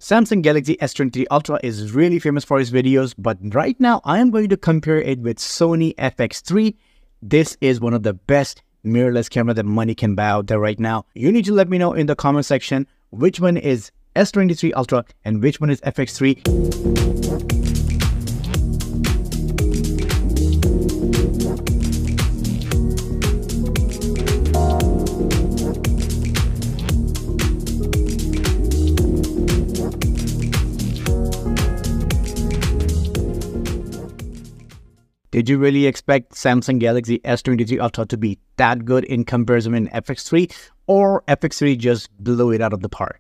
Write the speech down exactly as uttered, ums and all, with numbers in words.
Samsung Galaxy S twenty-three Ultra is really famous for its videos, but right now I am going to compare it with Sony F X three. This is one of the best mirrorless camera that money can buy out there right now. You need to let me know in the comment section which one is S twenty-three Ultra and which one is F X three. Did you really expect Samsung Galaxy S twenty-three Ultra to be that good in comparison with F X three, or F X three just blew it out of the park?